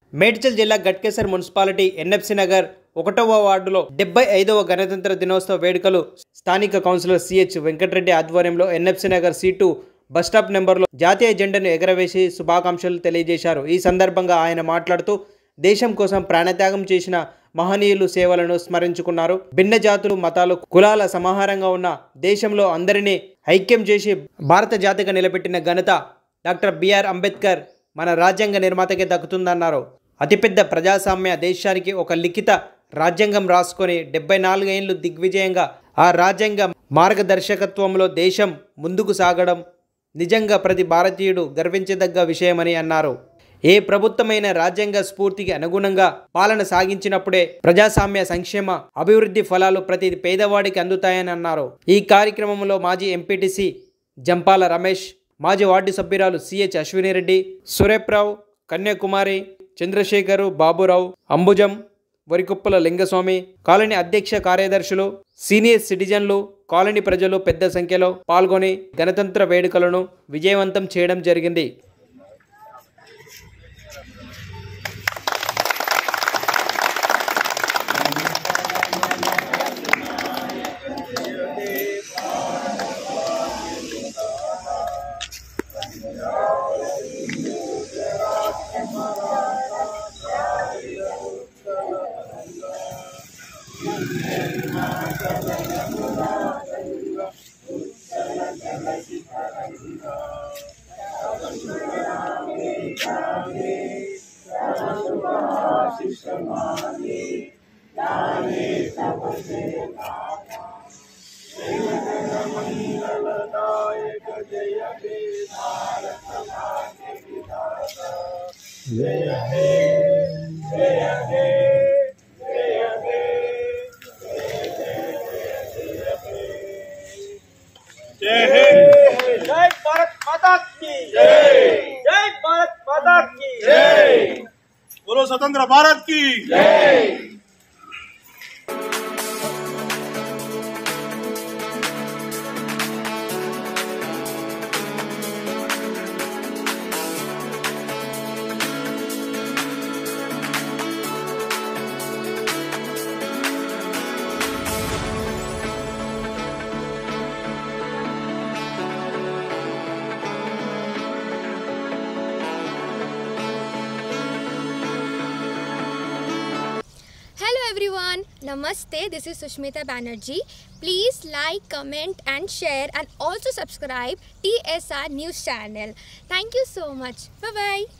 మేడ్చల్ జిల్లా Ghatkesar municipality NFC Nagar 1వ వార్డులో 75వ గణతంత్ర దినోత్సవ వేడుకలు స్థానిక కౌన్సిలర్ సిహెచ్ వెంకటరెడ్డి ఆధ్వర్యంలో ఎన్ఎఫ్సి నగర్ C2 బస్టాప్ నెంబర్లో జాతీయ జెండాను ఎగరవేసి శుభాకాంక్షలు తెలియజేశారు। ఈ సందర్భంగా ఆయన మాట్లాడుతూ దేశం కోసం ప్రాణత్యాగం చేసిన మహనీయులు సేవలను స్మరించుకున్నారు। భిన్న జాతులు మతాలు కులాల సమాహారంగా ఉన్న దేశంలో అందరినీ ఐక్యం చేసి భారత జాతిగా నిలబెట్టిన ఘనత డాక్టర్ బిఆర్ అంబేద్కర్ మన రాజ్యాంగ నిర్మాతకే దక్కుతుందన్నారు। అతిపెద్ద ప్రజాస్వామ్య దేశానికి ఒక లిఖిత రాజ్యాంగం రాసుకొని 74 ఏళ్లు దిగ్విజయంగా ఆ రాజ్యాంగ మార్గదర్శకత్వంలో దేశం ముందుకు సాగడం నిజంగా ప్రతి భారతీయుడు గర్వించదగ్గ విషయమని అన్నారు। ఏ ప్రభుత్వమైన రాజ్యాంగ స్ఫూర్తికి అనుగుణంగా పాలన సాగించినప్పుడే ప్రజాస్వామ్య సంక్షేమ అభివృద్ధి ఫలాలు ప్రతి పేదవాడికి అందుతాయని అన్నారు। ఈ కార్యక్రమంలో మాజీ ఎంపీటీసీ జంపాల రమేష్, మాజీ వార్డు సభ్యురాలు సిహెచ్ అశ్వినిరెడ్డి, సురేప్రావు, కన్యాకుమారి, చంద్రశేఖరు, బాబురావు, అంబుజం, వరికుప్పల లింగస్వామి, కాలనీ అధ్యక్ష కార్యదర్శులు, సీనియర్ సిటిజన్లు, కాలనీ ప్రజలు పెద్ద సంఖ్యలో పాల్గొని గణతంత్ర వేడుకలను విజయవంతం చేయడం జరిగింది। जय भारत माता की जय भारत माता की जय बोलो स्वतंत्र भारत की जय। Hello everyone, Namaste, this is Sushmita Banerjee. Please like, comment and share and also subscribe TSR News channel. Thank you so much. Bye bye.